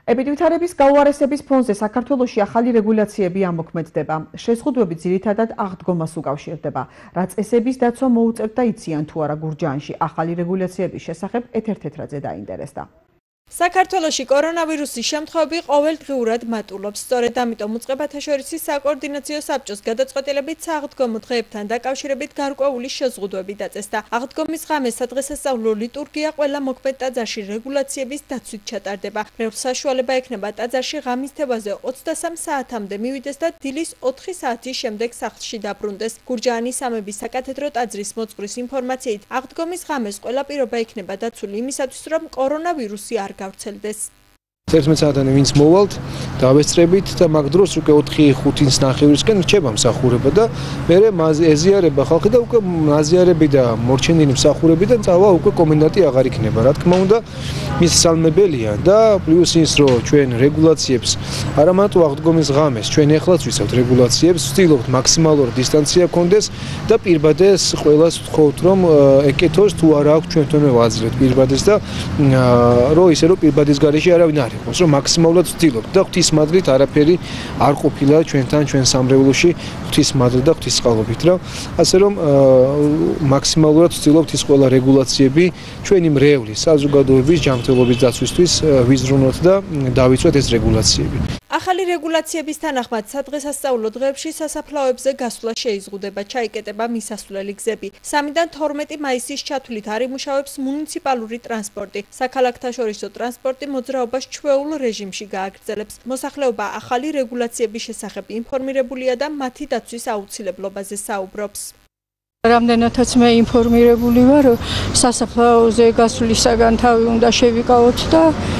ეპიდვითარების გაუარესების ფონზე საქართველოში ახალი რეგულაციები ამოქმედდება. შეზღუდვები ძირითადად აღდგომას უკავშირდება. რა წესების დაცვა მოუწევთ და იციან თუ არა გურჯაანში ახალი რეგულაციების შესახებ ეთერ თეთრაძე დაინტერესდა. საქართველოში კორონავირუსის შემთხვევები ყოველდღიურად მატულობს. სწორედ ამიტომ უწყებათა შორის საკოორდინაციო საბჭოს გადაწყვეტილებით სააღდგომო დღეებთან დაკავშირებით გარკვეული შეზღუდვები დაწესდა. აღდგომის ღამე სადღესასწაულო ლიტურგია ყველა მოქმედ ტაძარში რეგულაციების დაცვით ჩატარდება. ბევრ საშუალება ექნება ტაძარში ღამის თევაზე 23 საათამდე მივიდეს და დილის 4 საათის შემდეგ სახლში დაბრუნდეს. გურჯაანის სამების საკათედრო ტაძრის მოწყვრის ინფორმაციით აღდგომის ღამეს ყველა პირობა ექნება დაცული იმისათვის, რომ კორონავირუსი არ გავრცელდეს. 11 საათამდე ვინც მოვალთ, დავესწრებით და მაგ დროს უკვე 4-5 ნახევრისკენ რჩება მსახურება და მერე ეზიარება ხალხი და უკვე აზიარები და მორჩენილი მსახურებიდან წავა უკვე კომენდანტი აღარ იქნება. რა თქმა უნდა, მის სალმებელია და პლუს ის რომ ჩვენ რეგულაციებს არა მარტო აღდგომის ღამეს, ჩვენ ეხლაც ვიცავთ რეგულაციებს, ვცდილობთ მაქსიმალურად დისტანცია გქონდეს და პირბადეს ყველას ვთხოვთ რომ ეკეთოს თუ არა აქვს ჩვენთვინე ვაძლევთ პირბადეს და რომ ისე რომ პირბადეს გარეშე არავინ არ იყოს, რომ მაქსიმალურად ვცდილობთ და ღვთისმადლით არაფერი არ ყოფილა ჩვენთან, ჩვენ სამრევლოში ღვთისმადლით და ღვთისწყალობით რა. ასე რომ მაქსიმალურად ვცდილობთ ის ყველა რეგულაციები ჩვენი მრევლის საზოგადოების ჯანმრთელობის დაცვისთვის ვიზრუნოთ და დავიცვათ ეს რეგულაციები. ახალი რეგულაციების თანახმად სადღესასწაულო დღეებში სასაფლაოებზე გასვლა შეიზღუდება, ჩაიკეტება მისასვლელი გზები. 3-დან 12 მაისის ჩათვლით არ იმუშავებს მუნიციპალური ტრანსპორტი. საქალაქთაშორისო ტრანსპორტი მოძრაობას ჩვეულ რეჟიმში გააგრძელებს. მოსახლეობა ახალი რეგულაციების შესახებ ინფორმირებულია და მათი დაცვის აუცილებლობაზე საუბრობს. რამდენადაც მე ინფორმირებული ვარ, სასაფლაოზე გასვლისაგან თავი უნდა შევიკავოთ და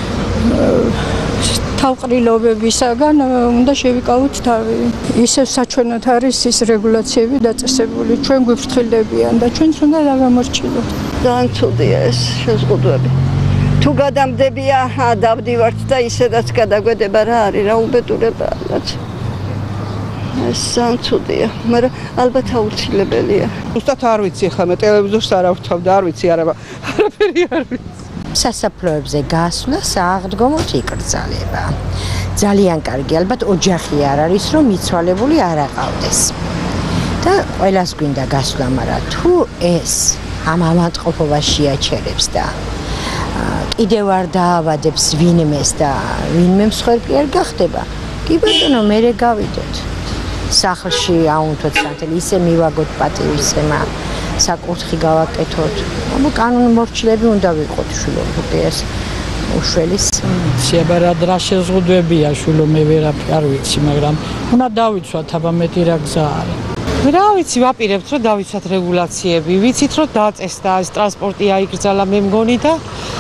თავყრილობებისაგან უნდა შევიკავოთ თავი. ისევ საჩვენოდ არის ის რეგულაციები დაწესებული. ჩვენ გვიფრთხილდებიან და ჩვენც უნდა დავამორჩილოთ. ძალიან ცუდია ეს შეზღუდვები. თუ გადამდებია, დავდივართ და ისედაც გადაგვედება რა არის, რა უბედურებაა რაც. ეს ძალიან ცუდია, მაგრამ ალბათ აუცილებელია. ზუსტად არ ვიცი, ხა მე ტელევიზორს არ ავთავ და არ ვიცი არაფერი არ ვიცი. სასაფლაოებზე გასვლა სააღდგომოდ იკრძალება. ძალიან კარგი, ალბათ ოჯახი არ არის, რომ მიცვალებული არ აყავდეს. და ყველას გვინდა გასვლა, მაგრამ თუ ეს ამ ავადმყოფობას შეაჩერებს და კიდევ არ დაავადებს ვინმეს და ვინმე მსხვერპლი არ გახდება, კი ბატონო, მერე გავიდოთ. სახლში აუნთოთ სანთელი, ისე მივაგოთ პატივისცემა, საკურთხი გავაკეთოთ. აბა კანონმორჩილები უნდა ვიყოთ შვილო, ეს უშველის. შეაბარადრა შეზღუდვებია შვილო, მე ვერაფერი არ ვიცი, მაგრამ უნდა დავიცვათ, აბა მეტი რა გზა არის. რა ვიცი, ვაპირებთ რომ დავიცვათ რეგულაციები. ვიცით რომ დაწესდა ეს ტრანსპორტი აიგრძალა მე მგონი და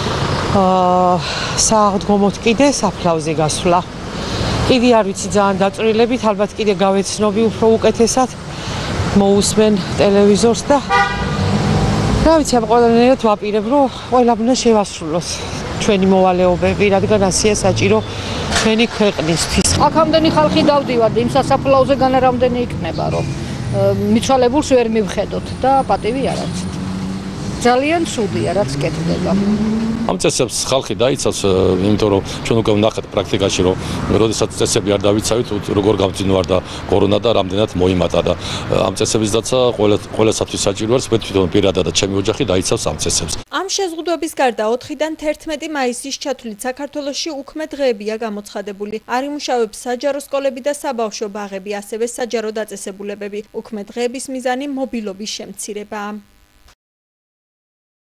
სააღდგომოდ კიდე საფლავზე გასვლა. კიდე არ ვიცი ძალიან დაწვრილებით, ალბათ კიდე გავეცნობი უფრო უკეთესად. მოусმენ ტელევიზორს და რა ვიცი, ამ ყველანაირად ვაპირებ რომ ყველა უნდა შევასრულოს ჩვენი მოვალეობები, რადგან ასეა საჭირო ჩვენი ქვეყნისთვის. აქამდენი ხალხი დავდივართ იმ სასაფლაოზე განარამდენი იქნება, რომ მიცვალებულს ვერ მივხედოთ და პატივი არ აქვს. ძალიან ცუდია რაც კეთდება. ამ წესებს ხალხი დაიცავს, იმიტომ რომ ჩვენ უკვე ვნახეთ პრაქტიკაში, რომ როდესაც წესები არ დავიცავით, როგორ გამძინვარდა კორონა და რამდენად მოიმატა და ამ წესების დაცვა ყველასათვის საჭირო არის. მე თვითონ პირადად და ჩემი ოჯახი დაიცავს ამ წესებს. ამ შეზღუდვების გარდა 4-დან 11 მაისის ჩათვლით საქართველოში უქმე დღეებია გამოცხადებული. არ იმუშავებს საჯარო სკოლები და საბავშვო ბაღები, ასევე საჯარო დაწესებულებები. უქმე დღეების მიზანი მობილობის შემცირებაა.